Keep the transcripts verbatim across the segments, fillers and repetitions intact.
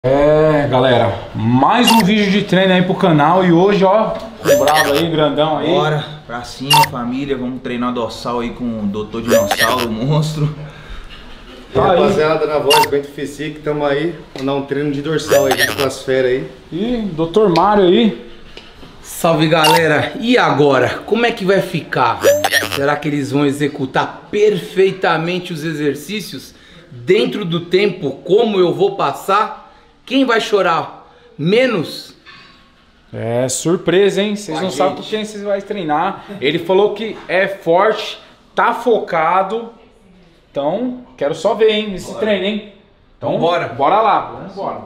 É, galera, mais um vídeo de treino aí pro canal e hoje, ó, bravo aí, grandão aí. Bora pra cima, família, vamos treinar dorsal aí com o doutor Dinossauro, o monstro. E aí, rapaziada, na voz, Bento Physique, tamo aí, vamos dar um treino de dorsal aí, junto com as feras aí. E doutor Mário aí. Salve, galera! E agora? Como é que vai ficar? Será que eles vão executar perfeitamente os exercícios dentro do tempo como eu vou passar? Quem vai chorar menos? É, surpresa, hein? Vocês não gente. sabem com quem vocês vão treinar. Ele falou que é forte, tá focado. Então, quero só ver, hein, esse treino, hein? Então, bora. Bora lá, vamos embora.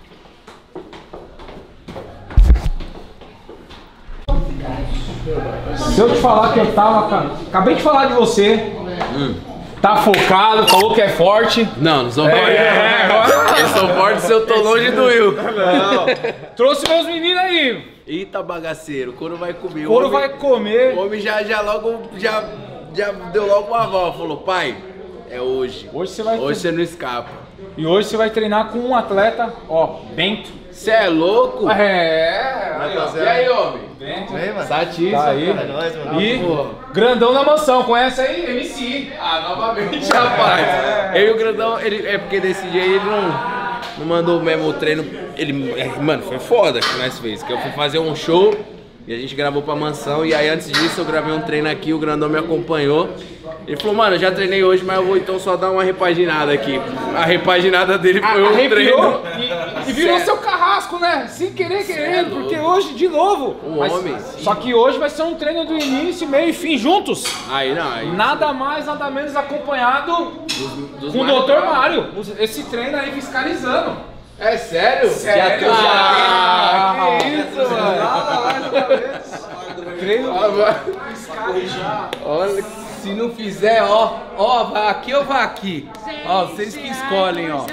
Se eu te falar que eu tava... cara, acabei de falar de você. Hum. Tá focado, falou que é forte. Não, não sou É, forte. é, agora... Eu sou forte se eu tô longe do Will. Não. Trouxe meus meninos aí. Eita, bagaceiro, o couro vai comer. O couro homem, vai comer. O homem já, já logo, já, já deu logo uma avó. Falou, pai, é hoje. Hoje você vai... Hoje você não escapa. E hoje você vai treinar com um atleta, ó, Bento. Você é louco? É, aí, ó. E aí, homem? Bento. Aí, mano. Satisfa, Tá aí. É nóis, mano. E Pô. grandão da mansão, conhece aí? M C. Ah, novamente, rapaz. Eu e o grandão, ele, é porque desse dia ele não, não mandou mesmo o treino. Ele, é, mano, foi foda que nós fez. Que eu fui fazer um show e a gente gravou pra mansão. E aí antes disso eu gravei um treino aqui, o grandão me acompanhou. Ele falou, mano, eu já treinei hoje, mas eu vou então só dar uma repaginada aqui. A repaginada dele foi um treino. E, e virou Sério? seu carrasco, né? Sem querer, querendo, porque hoje, de novo. Um mas- homem. Só que hoje vai ser um treino do início, meio e fim juntos. Aí não, aí. Nada mais, nada menos acompanhado dos com o mais doutor bravos. Mário. Esse treino aí fiscalizando. É sério? Sério? Já tô já. Ah, que isso, mano? Treino. Olha, se não fizer, ó, ó, vai aqui ou vai aqui? Ó, vocês que escolhem, ó.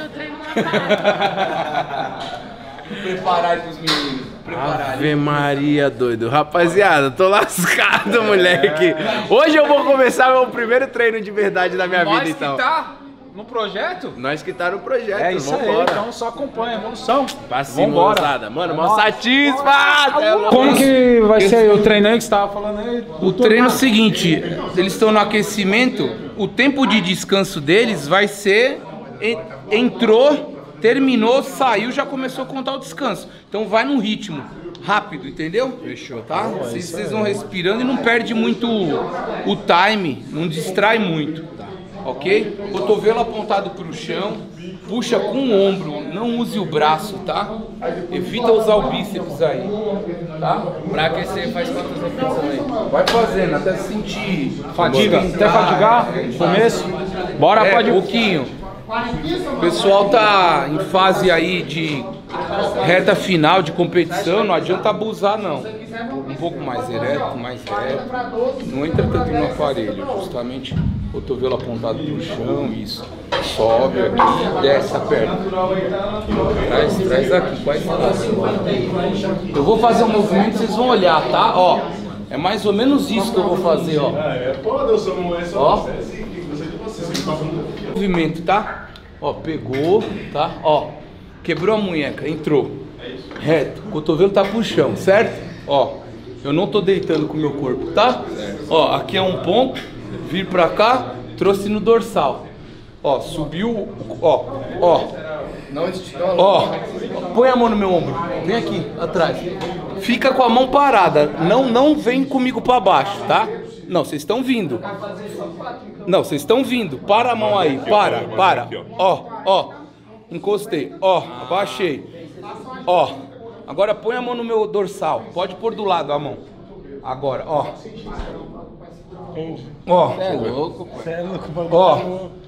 Preparar aí pros meninos. Preparar. Ave Maria, doido. Rapaziada, tô lascado, moleque. Hoje eu vou começar meu primeiro treino de verdade da minha Nós vida, que então. tá no projeto. Nós que tá no projeto, É isso aí, vambora. então só acompanha a evolução. Pra cima, Vambora. moçada. Mano, mó Nossa. satisfa! Até logo. Como que vai ser aí o treino aí que você tava falando aí? O treino é o seguinte, eles estão no aquecimento, o tempo de descanso deles vai ser, en- entrou, terminou, saiu, já começou a contar o descanso. Então vai num ritmo rápido, entendeu? Fechou. Tá? Vocês, vocês vão respirando e não perde muito o, o time, não distrai muito. Ok? Cotovelo apontado para o chão, puxa com o ombro, não use o braço, tá? Evita usar o bíceps aí, tá? Pra aquecer, faz quantas repetições aí? Vai fazendo até sentir Fadiga, até fadigar no começo. Bora, É, pode. pouquinho. O pessoal tá em fase aí de reta final de competição, não adianta abusar não. Um pouco mais ereto, mais reto. Não entra tanto no aparelho, justamente cotovelo apontado pro chão, isso. Sobe aqui, desce a perna. Traz, traz aqui, quase assim. Eu vou fazer um movimento, vocês vão olhar, tá? Ó, é mais ou menos isso que eu vou fazer, ó. Ó. Movimento, tá? Ó, pegou, tá? Ó, quebrou a munheca, entrou. Reto, o cotovelo tá pro chão, certo? Ó, eu não tô deitando com o meu corpo, tá? Ó, aqui é um ponto, vir pra cá, trouxe no dorsal. Ó, subiu, ó, ó. Ó, põe a mão no meu ombro, vem aqui, atrás. Fica com a mão parada, não, não vem comigo pra baixo, tá? Não, vocês estão vindo. Não, vocês estão vindo. Para a mão aí, para, para. Ó, ó, encostei, ó, abaixei. Ó, agora põe a mão no meu dorsal. Pode pôr do lado a mão. Agora, ó. Ó. É louco, pô. Ó.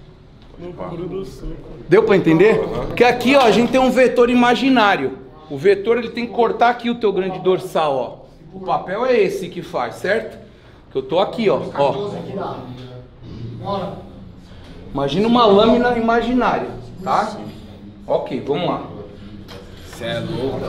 Deu pra entender? Porque aqui, ó, a gente tem um vetor imaginário. O vetor, ele tem que cortar aqui o teu grande dorsal, ó. O papel é esse que faz, certo? Que eu tô aqui, ó, ó. Imagina uma lâmina imaginária, tá? Ok, vamos lá. Cê é louco.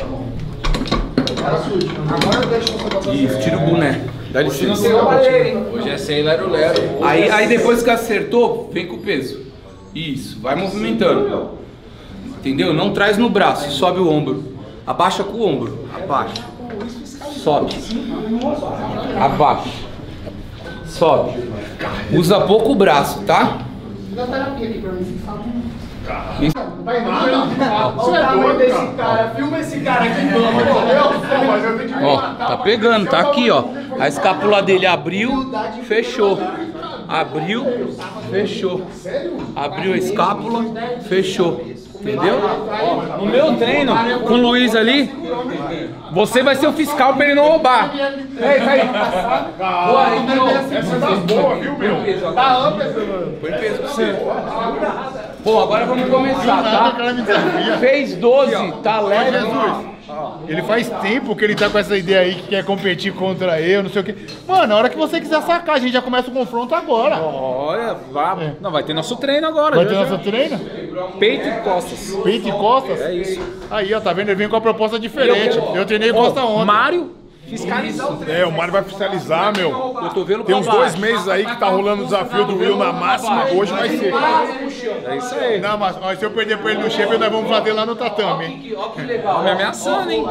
Isso, tira o boné. Dá licença. Hoje é sem lero-lero. Aí, aí depois que acertou, vem com o peso. Isso, vai movimentando. Entendeu? Não traz no braço, sobe o ombro. Abaixa com o ombro. Abaixa. Sobe. Abaixa. Sobe. Usa pouco o braço, tá? Dá terapia aqui pra mim, sabe? Isso. Não vai nada. Olha o tamanho desse cara. Filma esse cara aqui, mano. Ó, tá pegando, tá aqui, ó. A escápula dele abriu, fechou. Abriu, fechou. Abriu a escápula, fechou. Entendeu? Ó, no meu treino, com o Luiz ali, você vai ser o fiscal pra ele não roubar. Ei, aí. Boa, então. Essa é das boas, viu, meu? Tá amplo esse mano. Põe peso pra você. Bom, agora vamos começar, tá? Fez doze, tá leve. Ele faz tempo que ele tá com essa ideia aí que quer competir contra eu, não sei o que. Mano, na hora que você quiser sacar, a gente já começa o confronto agora. Olha, vá. Não, vai ter nosso treino agora. Vai já, ter já. nosso treino? Peito e costas. Peito e costas? É isso. Aí, ó, tá vendo? Ele vem com uma proposta diferente. Eu treinei costa ontem. Mário, fiscalizar o treino. É, o Mário vai fiscalizar, meu. Cotovelo Tem pra uns dois baixo. meses aí que tá rolando o desafio do Will na máxima, hoje vai ser. É isso aí. Não, mas ó, se eu perder pra ele no shape, nós vamos fazer lá no tatame, hein? Ó que legal. Tá me ameaçando, hein?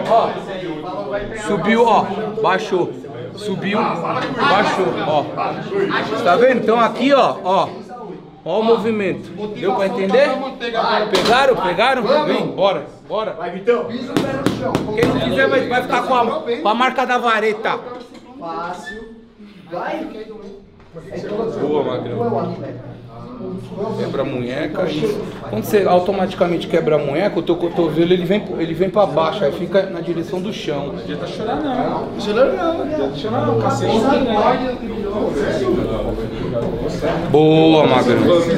Subiu, ó, baixou. Subiu, baixou, ó. Tá vendo? Então aqui, ó, ó. Ó o movimento. Deu pra entender? Pegaram? Pegaram? Vem, bora, bora. Vai, Vitão. Piso o pé no chão. Quem não quiser vai, vai ficar com a, com a marca da vareta. Fácil. Vai. Boa, Magrão. Quebra a munheca. Isso. Quando você automaticamente quebra a munheca, o teu cotovelo ele vem, ele vem pra baixo, aí fica na direção do chão. Não adianta chorar não. Chorando não, né? Não adianta chorar não, cacete. Boa, Magrão.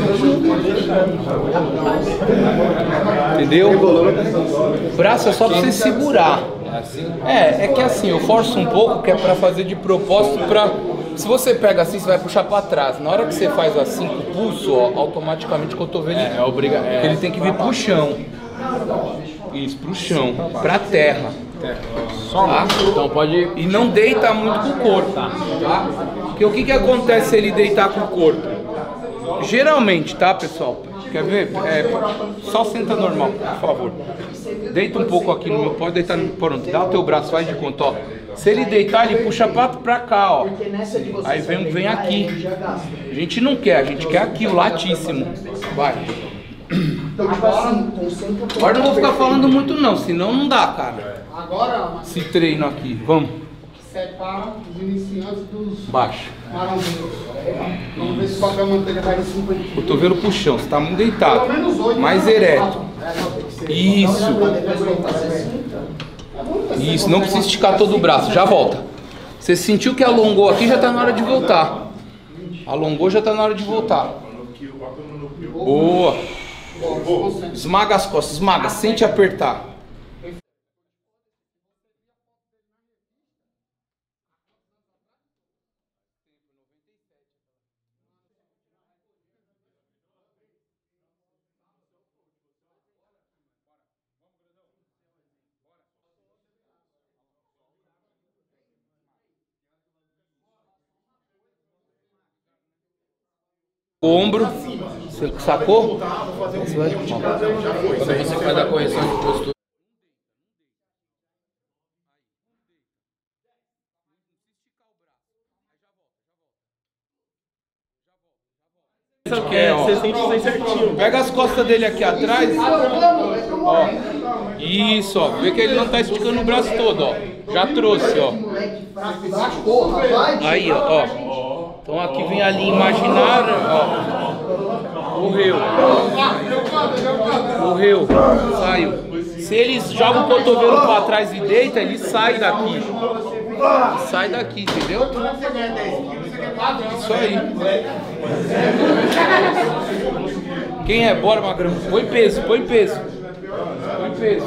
Entendeu? O braço é só pra você segurar. É, é que assim, eu forço um pouco, que é pra fazer de propósito pra... Se você pega assim, você vai puxar pra trás. Na hora que você faz assim com o pulso, ó, automaticamente o cotovelo é, é obriga, é, ele tem que vir pro chão. Isso, pro chão, pra terra. Tá? Então pode... E não deita muito com o corpo, tá? Porque o que que acontece se ele deitar com o corpo? Geralmente, tá, pessoal? Quer ver? É, só senta normal, por favor. Deita um pouco aqui no meu, pode deitar no pronto. Dá o teu braço, faz de conta, ó. Se ele deitar, ele puxa pra, pra cá, ó. Aí vem, vem aqui. A gente não quer, a gente quer aqui, o latíssimo. Vai. Agora não vou ficar falando muito não, senão não dá, cara. Agora, Esse treino aqui, vamos. separa os iniciantes dos Baixa. marãozinhos. Vamos ver se o papel manteiga vai em cinco aqui. Cotovelo pro chão, você tá muito deitado. Pelo menos oito. Mais ereto. Isso. Isso, não precisa esticar todo o braço, já volta. Você sentiu que alongou aqui, já tá na hora de voltar. Alongou, já tá na hora de voltar. Boa. Esmaga as costas, esmaga, sente apertar. O ombro, você sacou? Você vai... Quando você faz a correção de postura. É, ó. Você sente isso aí certinho. Pega as costas dele aqui atrás. Ó. Isso, ó. Vê que ele não tá esticando o braço todo, ó. Já trouxe, ó. Aí, ó. ó. Então aqui vem a linha imaginária, ó. Correu. Correu. Saiu. Se eles jogam o cotovelo pra trás e deita, ele sai daqui. Sai daqui, entendeu? Isso aí. Quem é? Bora, Magrão. Põe peso, põe peso. Põe peso.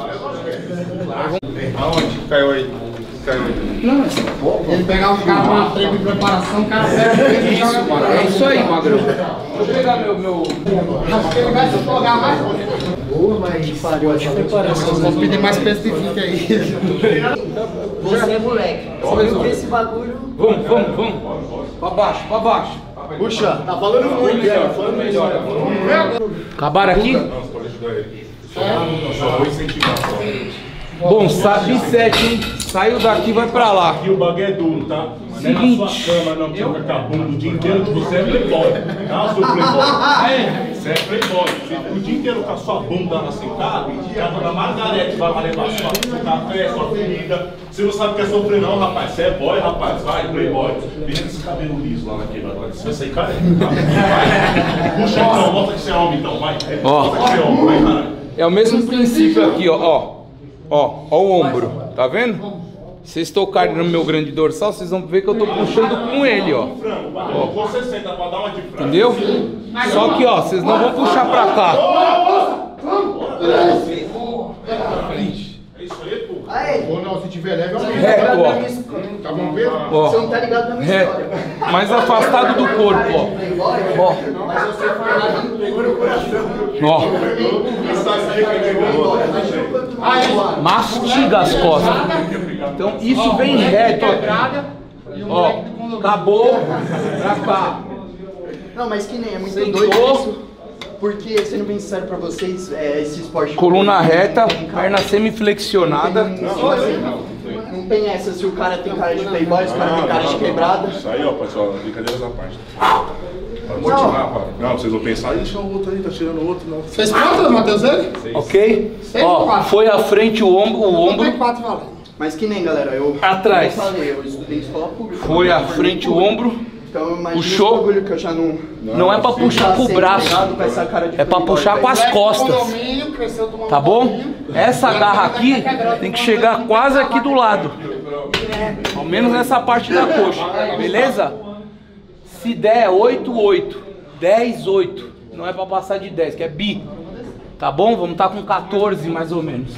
Aonde caiu aí? Caiu aí. Ele pegar um cara numa trepa de preparação, o cara pega e joga fora. É isso aí, Magrão. Deixa eu pegar meu... meu... Acho que ele vai se jogar mais. Boa, mas pariu de preparação. Vamos pedir mais peso de fica aí. Você é moleque. Você não tem esse bagulho. Vamos, vamos, vamos. Pra baixo, pra baixo. Puxa, tá falando muito, Melhor, falando melhor. Acabaram aqui? Só vou incentivar. Bom, sabe sete, hein? Saiu daqui, vai pra lá. Aqui o bagulho é duro, tá? Mas não é na sua cama, não, que você fica com a bunda o dia inteiro, que você é playboy. Tá, seu playboy? Você é playboy. Você fica o dia inteiro com a sua bunda sentada, casa da Margarete vai lá levar sua, seu café, sua comida. Você não sabe o que é sofrer, não, rapaz. Você é boy, rapaz. Vai, playboy. Deixa esse cabelo liso lá naquele agora. Você vai sair careca, tá? Vai. Puxa então, mostra que você é homem, então, vai. Mostra que você é homem, vai, caralho. É o mesmo princípio aqui, ó. Ó, ó, ó o ombro. Tá vendo? Vocês tocarem no meu grande dorsal, vocês vão ver que eu tô puxando com ele, ó. Ó. Você senta pra dar uma de frango. Entendeu? Só que, ó, vocês não vão puxar pra cá. É isso aí, pô. Ou não, se tiver leve, eu Reto, ó. Tá bom, Pedro? Ó. Você não tá ligado na minha Reto. história. Mais afastado do corpo, ó. Ó. Mas você foi lá no pegou no coração. Ó. Mastiga as costas. Então isso vem reto aqui. Ó. Acabou. Pra cá. Não, mas que nem é muito Sentou. doido isso. Porque, sendo bem sincero pra vocês, é, esse esporte... Coluna reta, perna semiflexionada. Não, assim, não tem essa se o cara tem cara de playboy, se o cara tem cara de quebrada. Isso aí, ó, pessoal, brincadeiras à parte. Pra motivar, pá. Não, vocês vão pensar, deixa o outro aí, tá tirando o outro, não. Fez quantas, Matheus? Ok? Ó, foi à frente o ombro, o ombro. quatro valendo. Mas que nem, galera, eu... Atrás. Eu falei, eu estudei escola pública. Foi à frente o ombro. Então eu imagino Puxou. esse bagulho que eu já não... Não é pra puxar com o braço. É pra puxar com as costas. Tá bom? Essa garra aqui tem que chegar quase aqui do lado. Ao menos nessa parte da coxa. Beleza? Se der oito, oito. dez, oito. Não é pra passar de dez, que é bi. Tá bom? Vamos estar com quatorze mais ou menos.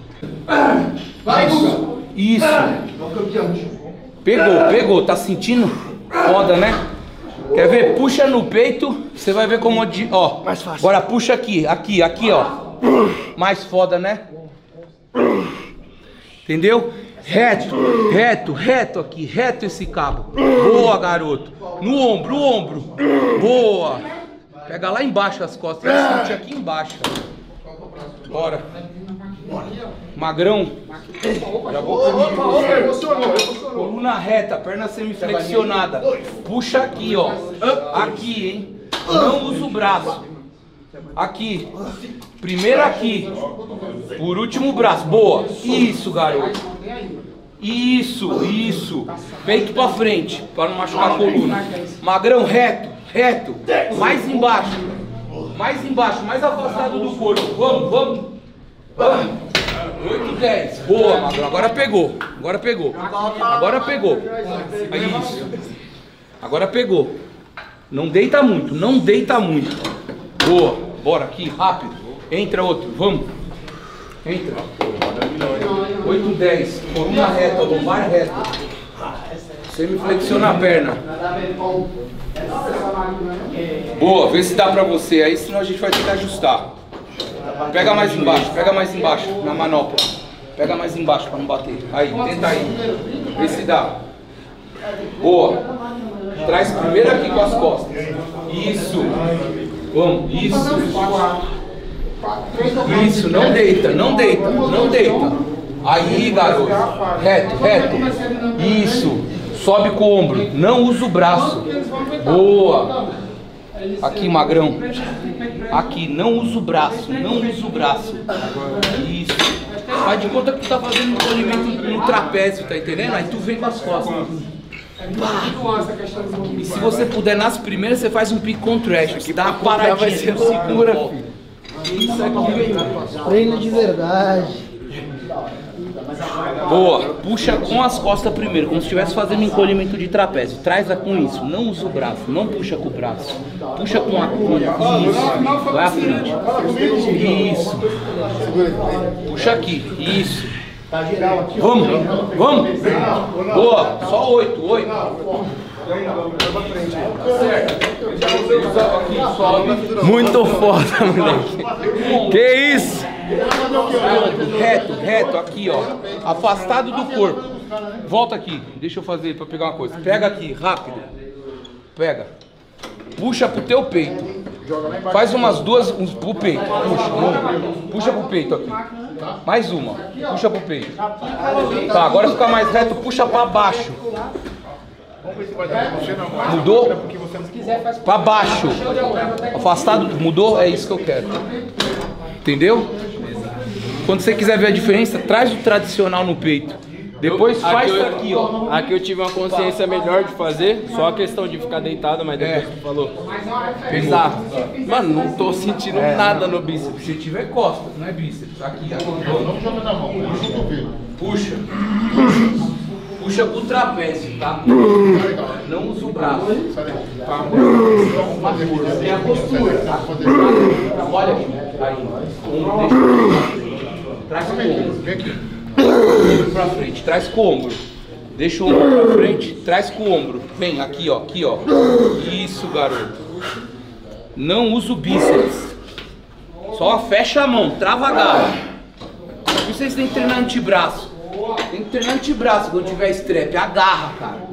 Isso. Pegou, pegou. Tá sentindo? Foda, né? Quer ver? Puxa no peito. Você vai ver como... De... Ó. Mais fácil. Agora puxa aqui. Aqui, aqui, ó. Mais foda, né? Entendeu? Reto, reto, reto aqui. Reto esse cabo. Boa, garoto. No ombro, no ombro. Boa. Pega lá embaixo as costas. Vai sentir aqui embaixo. Bora. Magrão. Já vou coluna reta, perna semiflexionada. Puxa aqui, ó. Aqui, hein? Não usa o braço. Aqui. Primeiro aqui. Por último o braço. Boa. Isso, garoto. Isso, isso. Peito pra frente, para não machucar a coluna. Magrão, reto, reto. Mais embaixo. Mais embaixo, mais afastado do corpo. Vamos, vamos. Vamos. oito, dez. Boa, Magrão. Agora pegou. Agora pegou. Agora pegou. Isso. Agora pegou. Não deita muito. Não deita muito. Boa. Bora aqui. Rápido. Entra outro. Vamos. Entra. oito, dez. Coluna reta. Lombar reta. Semiflexiona a perna. Boa. Vê se dá pra você aí. Senão a gente vai ter que ajustar. Pega mais embaixo, pega mais embaixo, na manopla. Pega mais embaixo pra não bater. Aí, tenta aí. Vê se dá. Boa. Traz primeiro aqui com as costas. Isso. Vamos, isso. Isso, não deita, não deita, não deita. Aí, garoto. Reto, reto. Isso. Sobe com o ombro. Não usa o braço. Boa. Aqui, magrão. Aqui, não usa o braço. Não usa o braço. Isso. Faz de conta que tu tá fazendo um polimento no trapézio, tá entendendo? Aí tu vem com as costas. E se você puder, nas primeiras, você faz um pico contrast. Dá uma paradinha, você segura, filho. Isso aqui. Treino de verdade. Boa, puxa com as costas primeiro, como se estivesse fazendo encolhimento de trapézio. Traz-a com isso, não usa o braço, não puxa com o braço. Puxa com a coluna, isso, vai à frente. Isso. Puxa aqui, isso. Vamos, vamos. Boa, só oito, oito. Muito foda, moleque. Que isso? Reto, reto, aqui, ó. Afastado do corpo. Volta aqui, deixa eu fazer pra pegar uma coisa. Pega aqui, rápido. Pega. Puxa pro teu peito. Faz umas duas, uns pro peito. Puxa, um, puxa pro peito aqui. Mais uma. Puxa pro peito. Tá, agora fica mais reto, puxa pra baixo. Mudou? Pra baixo. Afastado, mudou? É isso que eu quero. Entendeu? Quando você quiser ver a diferença, traz o tradicional no peito. Depois faz isso aqui, ó. Aqui eu tive uma consciência melhor de fazer, só a questão de ficar deitado, mas depois É. que tu falou. Bizarro. Mano, não tô sentindo É. nada no bíceps. Se tiver costas, não é bíceps. Aqui, ó. Não joga na mão, puxa o cotovelo. Puxa. Puxa pro trapézio, tá? Não usa o braço. Tá? Tem a postura, tá? Olha aqui. Aí. Um, deixa. Traz com o ombro. Vem aqui. Ombro pra frente. Traz com o ombro. Deixa o ombro pra frente. Traz com o ombro. Vem aqui, ó. Aqui, ó. Isso, garoto. Não usa o bíceps. Só fecha a mão. Trava a garra. Por vocês têm que treinar antebraço. Tem que treinar antebraço quando tiver strap. Agarra, cara.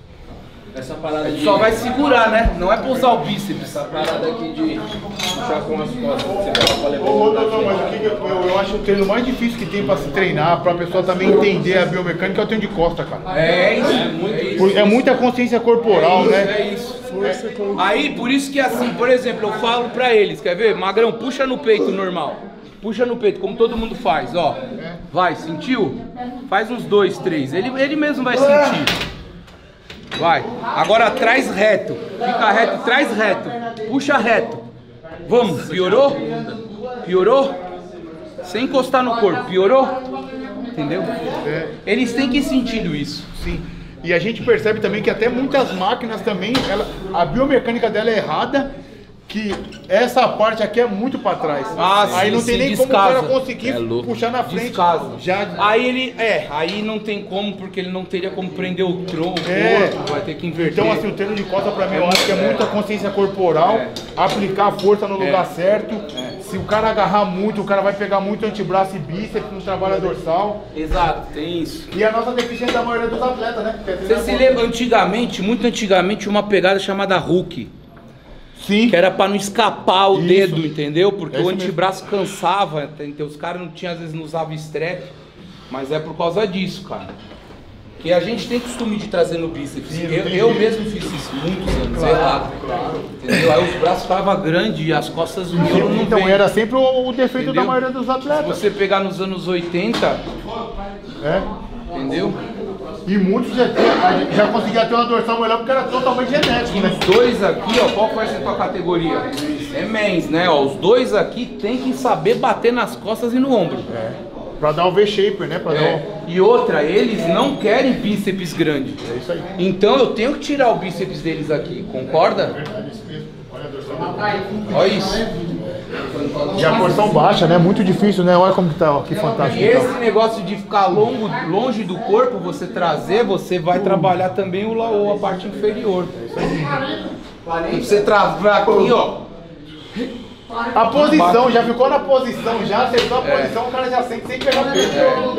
Essa parada de... Só vai segurar, né? Não é pra usar o bíceps. Essa parada aqui de puxar com as costas, que você fala pra levar Ô, o não, não, mas o que que eu, eu, eu acho o treino mais difícil que tem pra se treinar, pra pessoa também entender a biomecânica, é o treino de costa, cara. É isso. É, muito isso. Por- é muita consciência corporal, é isso, né? É isso. Aí, por isso que assim, por exemplo, eu falo pra eles, quer ver? Magrão, puxa no peito normal. Puxa no peito, como todo mundo faz, ó. Vai, sentiu? Faz uns dois, três. Ele, ele mesmo vai sentir. Vai. Agora traz reto. Fica reto, traz reto. Puxa reto. Vamos, piorou? Piorou? Sem encostar no corpo, piorou? Entendeu? Eles têm que ir sentindo isso. Sim. E a gente percebe também que até muitas máquinas também, ela, a biomecânica dela é errada, que essa parte aqui é muito pra trás. Ah, aí sim, não tem sim, nem como o descasa. cara conseguir É louco. puxar na frente. Descasa. Já... Aí ele, é, aí não tem como, porque ele não teria como prender o tronco, É. vai ter que inverter. Então assim, o treino de costa pra mim eu acho que é muita consciência corporal, É. aplicar a força no lugar É. certo. Se o cara agarrar muito, o cara vai pegar muito antebraço e bíceps, não trabalha dorsal. Exato, tem isso. E a nossa deficiência da maioria dos atletas, né? Que é Você treinar se força. lembra antigamente, muito antigamente, uma pegada chamada hook. Sim. Que era pra não escapar o Isso. dedo, entendeu? Porque É o isso antebraço cansava, entendeu? Os caras não tinham, às vezes não usavam strap, mas é por causa disso, cara. Que a gente tem costume de trazer no bíceps. Sim, não eu, tem eu jeito. mesmo fiz isso muitos anos, errado. Entendeu? Aí os braços ficavam grandes e as costas o miolo não Então vem. era sempre o, o defeito Entendeu? da maioria dos Se atletas. você pegar nos anos oitenta, É. entendeu? E muitos já, já conseguiam ter uma dorsal melhor porque era totalmente genético, né? Os dois aqui, ó, qual vai ser a tua categoria? É mens, né? Ó, os dois aqui tem que saber bater nas costas e no ombro. É. Pra dar o V-shaper, né? Pra dar É. E outra, eles não querem bíceps grande. o... É isso aí. Então eu tenho que tirar o bíceps deles aqui, concorda? Olha a dorsal. Olha isso. E a porção baixa, né? Muito difícil, né? Olha como que tá, ó, que fantástico. E que tá. esse negócio de ficar longo, longe do corpo, você trazer, você vai trabalhar também o, la- o- a parte inferior. E você travar aqui, ó. A posição, já ficou na posição, já acertou a posição, o cara já sente sem pegar peso.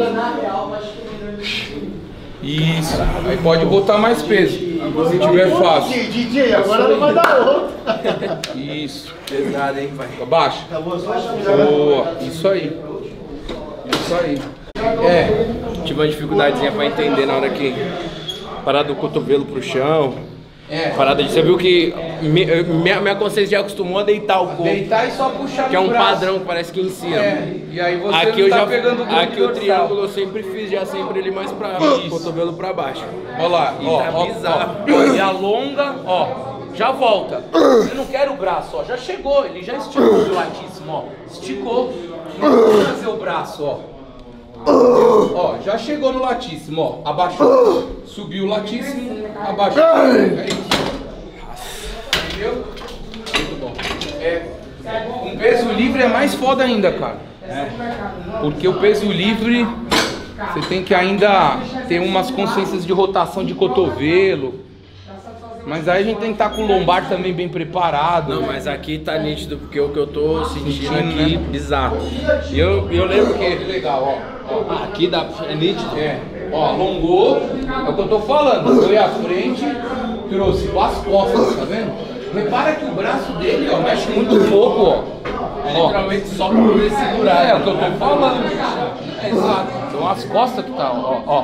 Isso. Aí pode botar mais peso, se tiver fácil. D J, agora não vai dar outro. Isso. Pesado, hein, pai? Abaixa. Boa. Isso aí. Isso aí. É. Tive uma dificuldadezinha pra entender na hora que parar do cotovelo pro chão. É. Parada de... Você viu que mi- minha, minha consciência já acostumou a deitar o corpo. Deitar e só puxar Que é no um braço. padrão, parece que ensina. É. E aí você Aqui não eu tá já pegando o glúteo aqui o dorsal. triângulo eu sempre fiz já sempre ele mais pra Isso. cotovelo pra baixo. Olha lá, E ó, tá ó, bizarro. ó, e alonga, ó, já volta. Eu não quero o braço, ó, já chegou, ele já esticou o latíssimo, ó, esticou. Não vou trazer o braço, ó. Ó, já chegou no latíssimo, ó, abaixou, subiu o latíssimo, abaixou. É isso. Entendeu? Muito bom. É, um peso livre é mais foda ainda, cara. Porque o peso livre, você tem que ainda ter umas consciências de rotação de cotovelo. Mas aí a gente tem que estar com o lombar também bem preparado. Não, mas aqui tá nítido, porque o que eu tô sentindo Sentindo, aqui, né? bizarro. E eu, eu lembro que... Legal, ó. ó. Aqui dá, é nítido. É. Ó, alongou. É o que eu tô falando. Foi à frente, trouxe para as costas, tá vendo? Repara que o braço dele, ó, mexe muito pouco, ó. É literalmente só pra poder segurar. É o que eu tô falando. É, exato. São as costas que tá, ó, ó.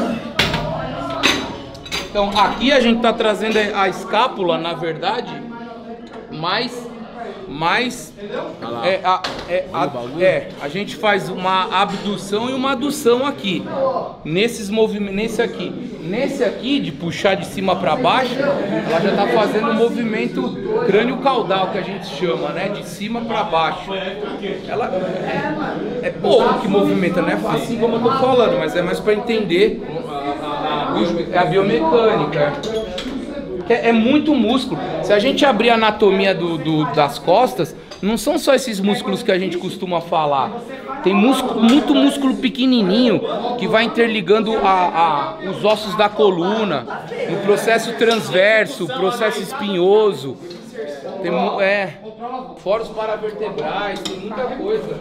Então aqui a gente tá trazendo a escápula, na verdade, mais... mais é, a, é, a, é, a gente faz uma abdução e uma adução aqui. Nesses movimentos, nesse aqui. Nesse aqui, de puxar de cima para baixo, ela já tá fazendo um movimento crânio-caudal, que a gente chama, né? De cima para baixo. Ela é, é pouco que movimenta, não é assim como eu tô falando, mas é mais para entender a, a, a biomecânica. É, é muito músculo. Se a gente abrir a anatomia do, do, das costas, não são só esses músculos que a gente costuma falar. Tem músculo, muito músculo pequenininho que vai interligando a, a, os ossos da coluna, no processo transverso, processo espinhoso. Tem, é, fora os paravertebrais, tem muita coisa.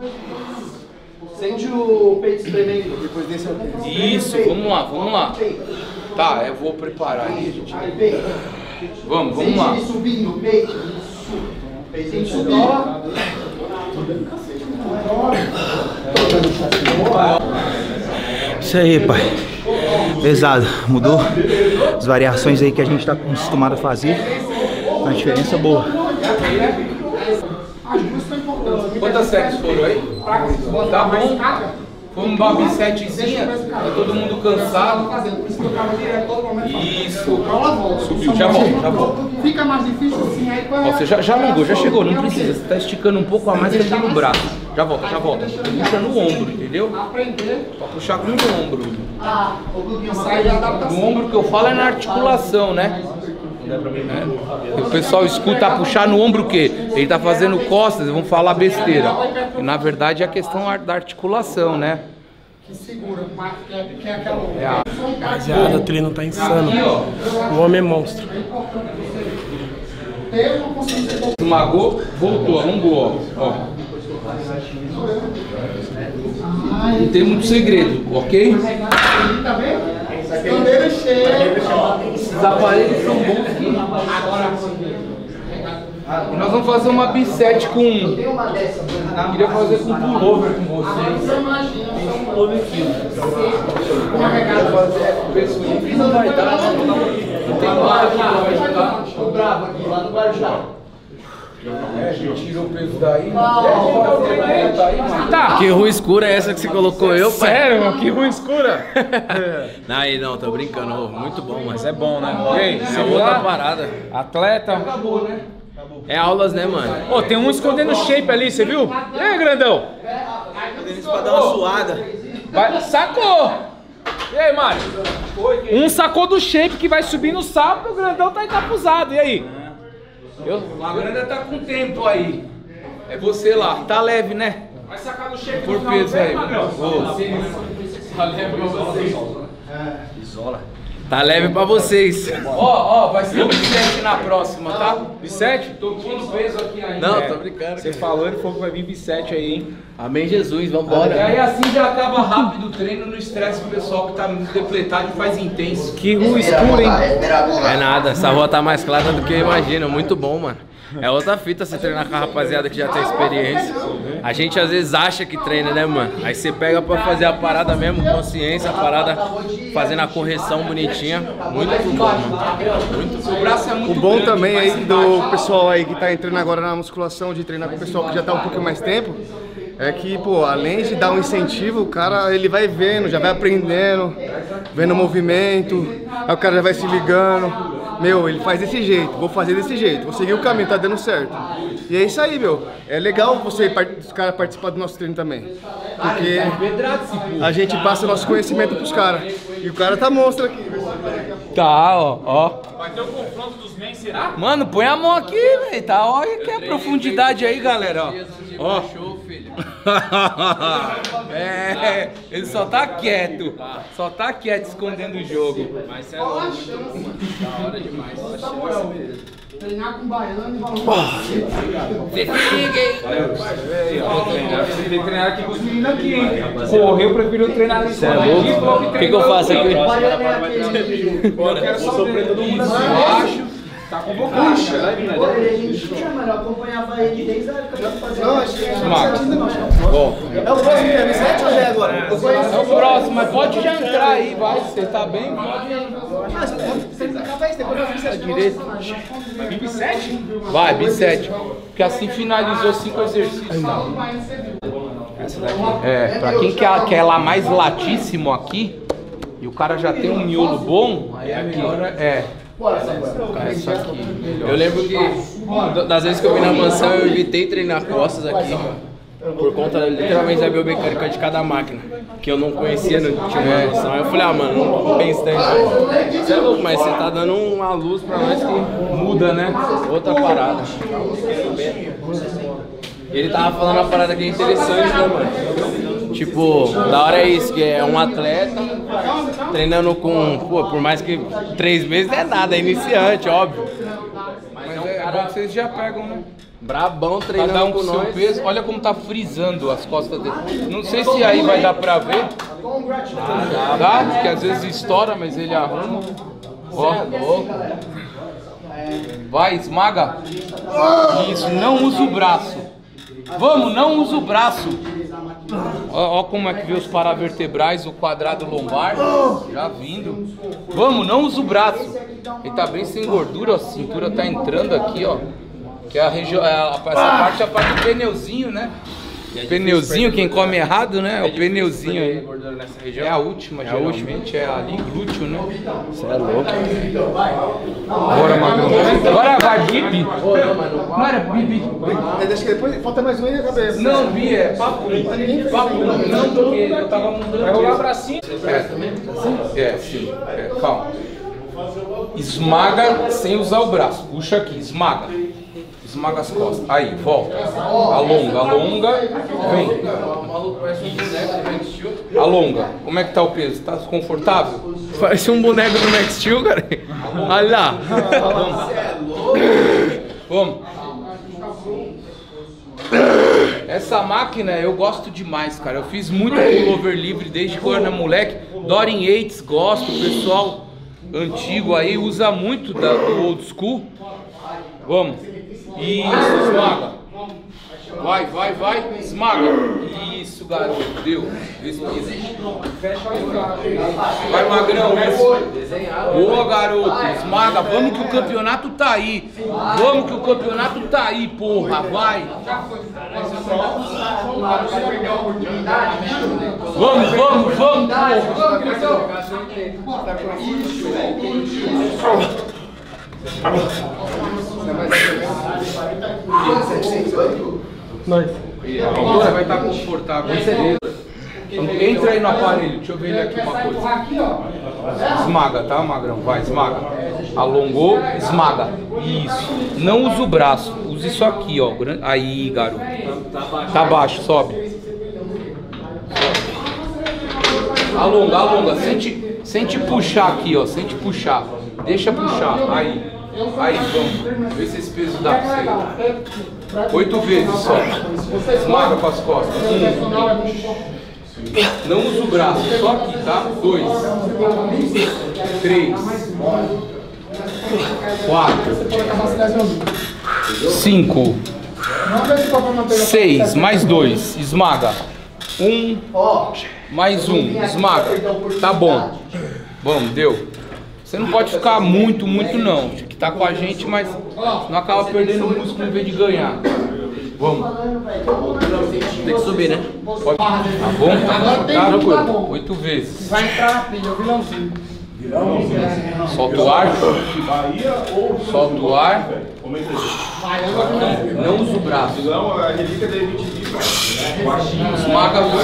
Sente o peito espremendo depois desse alcance. Isso, vamos lá, vamos lá. Tá, eu vou preparar aí, gente. Vamos, vamos lá. Sente ele subindo o peito. Peitinho subindo. Isso aí, pai. Pesado. Mudou as variações aí que a gente tá acostumado a fazer. Uma diferença boa. Quantas séries foram aí? Tá bom. Vamos uma bissetezinha, tá todo mundo cansado. Isso. Subiu, já volta, já volta. Fica mais difícil assim, aí Ó, você já, já alongou, já chegou, não precisa. Você tá esticando um pouco a mais que no braço. Já volta, já volta. Puxa no ombro, entendeu? Pra puxar com o ombro. No ombro que eu falo é na articulação, né? É. O pessoal escuta puxar no ombro o quê? Ele tá fazendo costas, vão falar besteira. E na verdade é a questão da articulação, né? que segura, que é aquela... Rapaziada, o treino tá insano. O homem é monstro. Esmagou, voltou, alongou, ó. Não tem muito segredo, ok? Esses aparelhos são bons aqui. E nós vamos fazer uma bisete com... Queria fazer com pullover com vocês. Tem pullover aqui. Não vai dar, não tem nada que vai ajudar. Tô bravo aqui, lá no Guarujá. É, a gente tirou o peso daí. Tá. Que rua escura é essa que você colocou eu, pai? Sério, mano? Que rua escura? Não, aí não, tô brincando. Muito bom, mas é bom, né? E aí, é outra parada. Atleta. Acabou, né? É aulas, né, mano? Ô, oh, tem um escondendo shape ali, você viu? E aí, grandão? Escondendo isso pra dar uma suada. Vai, sacou! E aí, Mário? Um sacou do shape que vai subir no sábado, o grandão tá encapuzado. E aí? Eu? O grande tá com tempo aí. É você lá. Tá leve, né? Vai sacar do shape por peso aí. Tá leve pra vocês. Isola. Tá leve pra vocês. Ó, ó, vai ser o bisete na próxima, tá? Bisete? Tô pondo peso aqui ainda. Não, tô brincando. Você falou, ele falou que vai vir bisete aí, hein? Amém, Jesus, vambora. E aí assim já acaba rápido o treino, no estresse pro pessoal que tá muito depletado e faz intenso. Que rua escura, hein? É nada, essa rua tá mais clara do que eu imagino. Muito bom, mano. É outra fita você treinar com a rapaziada que já tem experiência. A gente às vezes acha que treina, né, mano? Aí você pega pra fazer a parada mesmo, consciência, a parada fazendo a correção bonitinha. Muito bom, mano. Muito bom. O braço é muito O bom grande, também aí mas do embaixo. pessoal aí que tá entrando agora na musculação, de treinar com o pessoal que já tá um pouco mais tempo, é que, pô, além de dar um incentivo, o cara, ele vai vendo, já vai aprendendo, vendo o movimento, aí o cara já vai se ligando. Meu, ele faz desse jeito, vou fazer desse jeito, vou seguir o caminho, tá dando certo. E é isso aí, meu. É legal você, os caras participar do nosso treino também. Porque a gente passa o nosso conhecimento pros caras. E o cara tá monstro aqui. Tá, ó, ó. Vai ter o confronto dos men, será? Mano, põe a mão aqui, velho. Tá, olha que é a profundidade aí, galera, ó. Ó. É, ele só tá quieto. Só tá quieto escondendo o jogo. Mas é louco, da hora demais. Treinar com baiano e valor. Você fica, hein? Você tem que treinar aqui com os meninos aqui, hein? Correr, eu prefiro treinar ali. Você é louco? O que, que eu faço aqui? Eu quero só ver todo mundo assim. Acho. Tá convocado. Puxa. Mano, eu acompanhava ele desde a época da fazenda. Não, acho que é Marcos. Volta. É o próximo que é sete ou já é agora? É o próximo, mas pode já entrar aí, vai. Você tá bem? Pode. Ah, você tem que acabar isso, depois eu fiz sete. Direito. Vai vir sete? Vai, B sete. Porque assim finalizou cinco exercícios. Essa daqui. É, pra quem quer, quer lá mais latíssimo aqui, e o cara já tem um miolo bom, aí agora é. É isso aqui. Eu lembro que das vezes que eu vim na mansão eu evitei treinar costas aqui por conta literalmente da biomecânica de cada máquina, que eu não conhecia, não tinha noção. Aí eu falei, ah mano, não pensa em você é louco, mas você tá dando uma luz pra nós que muda, né? Outra parada. Ele tava falando uma parada que é interessante, né, mano? Tipo, da hora é isso, que é um atleta treinando com, pô, por mais que três meses não é nada, é iniciante, óbvio. Mas é, é bom que vocês já pegam, né? Brabão treinando Cada um com com seu nós. peso. Olha como tá frisando as costas dele. Não sei se aí vai dar pra ver. Dá, dá, porque às vezes estoura, mas ele arruma. Ó, louco. Vai, esmaga. Isso, não usa o braço. Vamos, não usa o braço. Ó, ó como é que vê os paravertebrais, o quadrado lombar. Já vindo. Vamos, não usa o braço. Ele tá bem sem gordura, ó, a cintura tá entrando aqui, ó. Que é a região, essa parte é a parte do pneuzinho, né? Pneuzinho, quem come errado, né? O pneuzinho aí. É a última, é geralmente, é ali, glúteo, né? Você é louco. Bora, Magrão. Agora vai, bibi. Não era bibi. Deixa que depois falta mais um e acabei. Não, bi, é papo. Papo, não, porque eu tava mudando. Vai rolar pra cima. É, é, sim. É, calma. Esmaga sem usar o braço. Puxa aqui, esmaga. Esmaga as costas. Aí, volta. Alonga, alonga. Vem. Alonga. Como é que tá o peso? Tá confortável? Parece um boneco do Max Steel, cara. Olha lá. Vamos. Essa máquina eu gosto demais, cara. Eu fiz muito pullover livre desde que eu era moleque. Dorian Yates, gosto. O pessoal antigo aí usa muito da, do old school. Vamos. Isso, esmaga. Vai, vai, vai. Esmaga. Isso, garoto. Deu. Respira. Vai, Magrão. Boa, garoto. Esmaga. Vamos que o campeonato tá aí. Vamos que o campeonato tá aí, porra. Vai. Vamos, vamos, vamos, Nós. Agora vai estar confortável. Entra aí no aparelho, deixa eu ver ele aqui uma coisa. Esmaga, tá, Magrão? Vai, esmaga. Alongou, esmaga. Isso. Não usa o braço, usa isso aqui, ó. Aí, garoto. Tá baixo, sobe. Alonga, alonga. Sente, sente puxar aqui, ó. Sente puxar. Deixa puxar. Aí. Aí, vamos. Vê se esse peso dá pra você. Oito vezes só. Esmaga com as costas. Um. Não usa o braço, só aqui, tá? Dois. Três. Quatro. Cinco. Seis. Mais dois. Esmaga. Um. Mais um. Esmaga. Tá bom. Vamos, deu. Você não pode ficar muito, muito não. Tem que estar com a gente, mas não acaba perdendo músculo em vez de ganhar. Vamos. Tem que subir, né? Pode. Tá bom? Tá, tá tranquilo. Oito vezes. Vai entrar na pilha, o vilãozinho. Solta o ar. Solta o ar. Não usa o braço. Esmaga o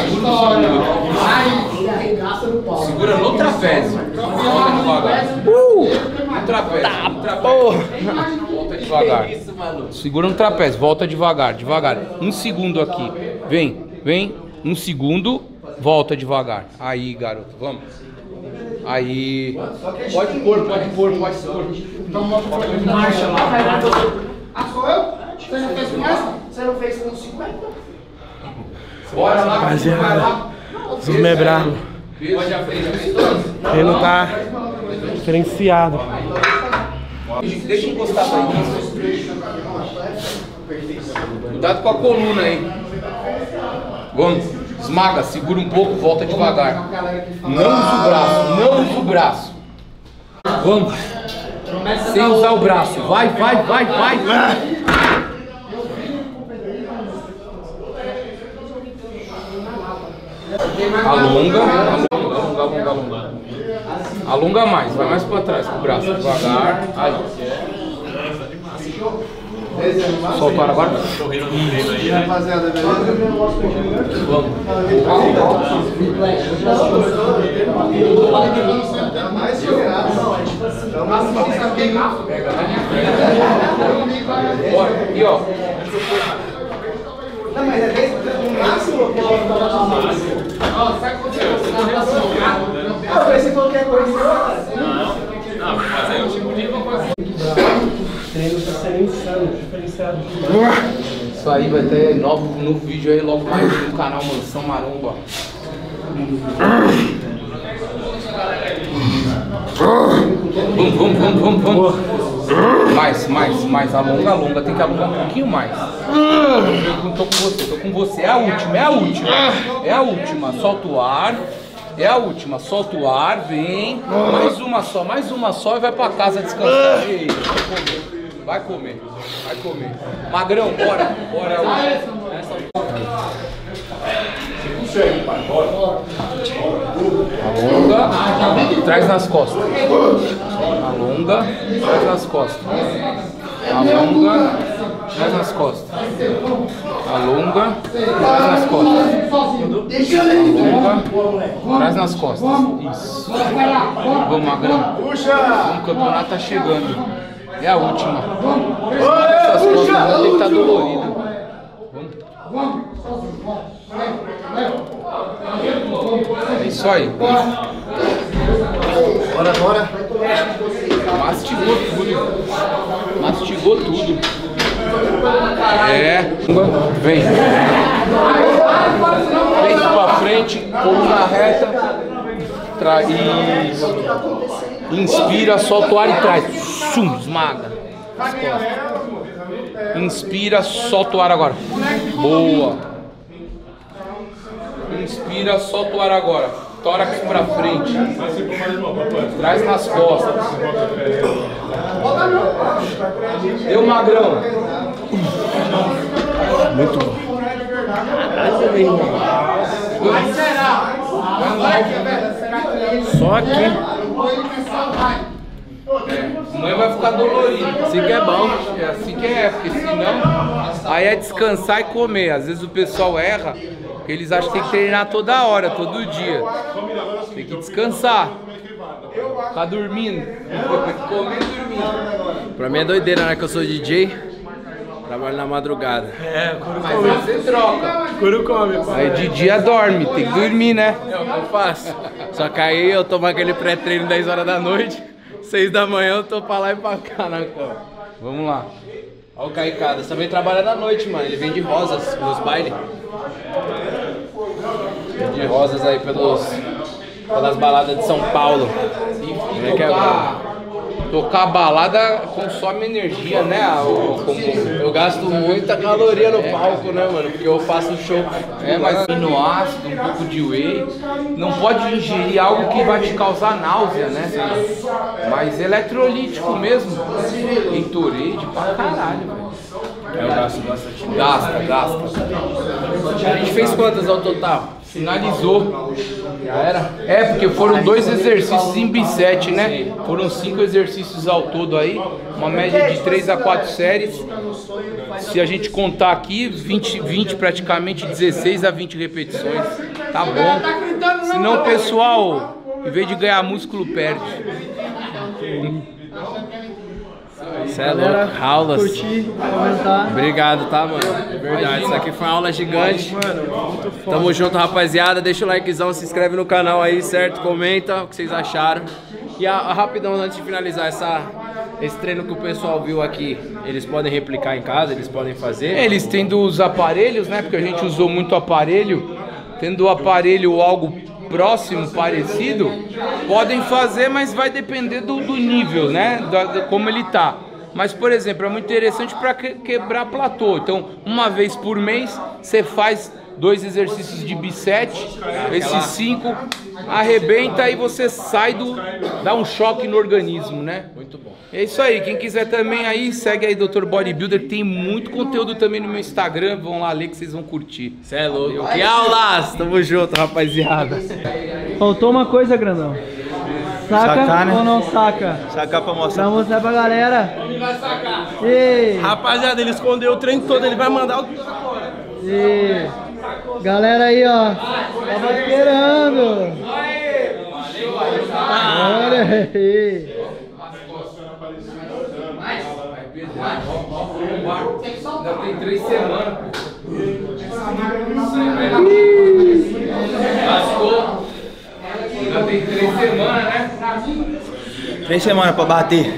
segura. Segura no trapézio. Volta devagar. Uh! No trapézio. No trapézio. Volta devagar. Segura no trapézio. Volta devagar. Devagar. Um segundo aqui. Vem. Vem. Um segundo. Volta devagar. Aí, garoto. Vamos. Aí. Pode pôr, pode pôr, pode pôr. Então mostra a marcha lá. Ah, sou eu? Você não fez com essa? Você não fez com cinquenta? Bora lá, rapaziada. Zoom é bravo. Pode já fez a Ele não tá diferenciado. Deixa encostar pra aí. Cuidado com a coluna aí. Vamos, esmaga, segura um pouco, volta devagar. Não usa o braço, não usa o braço. Vamos. Sem usar o braço. Vai, vai, vai, vai. Alonga, alonga, alonga, alonga, alonga. Alonga mais, vai mais pra trás com o braço. Devagar. Aí. Solta o ar agora. Rapaziada, beleza? Vamos. Mais segurança. Pega, né? Bora. E ó. Não, mas é desse o máximo que eu vou falar. Sabe quando você Ah, eu pensei qualquer coisa. Não, não, mas aí o tipo de uma coisa. O treino está sendo insano, diferenciado. Isso aí vai ter novo no vídeo aí logo mais no canal Mansão Maromba. Vamos, vamos, vamos, vamos, vamos. Mais, mais, mais. Alonga, alonga. Tem que alongar um pouquinho mais. Eu tô com você, tô com você. É a última, é a última. É a última. Solta o ar. É a última. Solta o ar, vem. Mais uma só, mais uma só e vai pra casa descansar. Ei, vai comer. Vai comer. Magrão, bora. Bora. Alonga, traz nas costas. Alonga, traz nas costas. Alonga, traz nas costas. Alonga, traz nas costas. Alonga, traz nas costas. Isso. Vamos, Magrão. O campeonato tá chegando. É a última. Essas costas vão ter que estar doloridas. Vamos. É isso aí. Bora, bora. Mastigou tudo. Mastigou tudo. É. Vem. Peito pra frente, coluna reta. Tra... Isso. Inspira, solta o ar e traz. Sum, esmaga. Inspira, solta o ar agora. Boa. Inspira, solta o ar agora. Tórax pra frente. Traz nas costas. Deu, Magrão. Muito bom. Vai, será? Só aqui. Amanhã vai ficar dolorido. Assim que é bom. É assim que é, porque senão aí é descansar e comer. Às vezes o pessoal erra, porque eles acham que tem que treinar toda hora, todo dia. Tem que descansar. Ficar dormindo. Comer e dormindo. Pra mim é doideira, né? Que eu sou D J. Trabalho na madrugada. É, couro Mas come. você troca. Couro come. Aí de dia dorme, tem que dormir, né? É o que eu faço. Só que aí eu tomo aquele pré-treino dez horas da noite, seis da manhã eu tô pra lá e pra cá na cama. Vamos lá. Olha o Caicada, também trabalha da noite, mano. Ele vende rosas nos bailes. Vende rosas aí pelos, pelas baladas de São Paulo. E, e tocar, tocar balada consome energia, né? O, como, Eu gasto muita caloria no palco, né, mano? Porque eu faço show. é, mas aminoácido, um pouco de whey. Não pode ingerir algo que vai te causar náusea, né? Mas eletrolítico mesmo. Gatorade pra caralho, velho. Eu gasto bastante. Gasta, gasta. A gente fez quantas ao total? Finalizou. Já era? É, porque foram dois exercícios em bisete, né? Foram cinco exercícios ao todo aí. Uma média de três a quatro séries. Se a gente contar aqui, vinte, vinte praticamente, dezesseis a vinte repetições. Tá bom. Senão o pessoal, em vez de ganhar músculo, perde. Você é louco, aulas. Curtir, comentar. Obrigado, tá, mano? É verdade, isso aqui foi uma aula gigante. Tamo junto, rapaziada. Deixa o likezão, se inscreve no canal aí, certo? Comenta o que vocês acharam. E a, a, rapidão, antes de finalizar, essa, esse treino que o pessoal viu aqui, eles podem replicar em casa, eles podem fazer? Eles tendo os aparelhos, né? Porque a gente usou muito aparelho. Tendo o aparelho ou algo próximo, parecido, podem fazer, mas vai depender do, do nível, né? Da, de como ele tá. Mas, por exemplo, é muito interessante para que, quebrar platô. Então, uma vez por mês, você faz dois exercícios de bicep, esses cinco, arrebenta e você sai do... dá um choque no organismo, né? Muito bom. É isso aí, quem quiser também aí, segue aí doutor Bodybuilder, tem muito conteúdo também no meu Instagram, vão lá ler que vocês vão curtir. Cê é louco. Que aulas! Tamo junto, rapaziada. Faltou uma coisa, grandão. Saca Sacar, né? ou não saca? Sacar pra mostrar. Pra mostrar pra galera. Ele vai sacar. Ei. Rapaziada, ele escondeu o treino todo, ele vai mandar o... Ei. Galera aí, ó. Tava esperando. Olha aí. Ainda tem três semanas. Lascou. Ainda tem três semanas, né? Três semanas pra bater.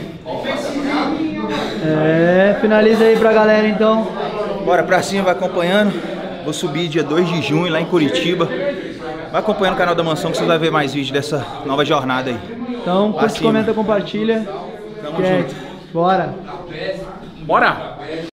É, finaliza aí pra galera então. Bora pra cima, vai acompanhando. Vou subir dia dois de junho lá em Curitiba. Vai acompanhando o canal da Mansão que você vai ver mais vídeos dessa nova jornada aí. Então, curte, comenta, compartilha. Tamo certo. junto. Bora. Bora!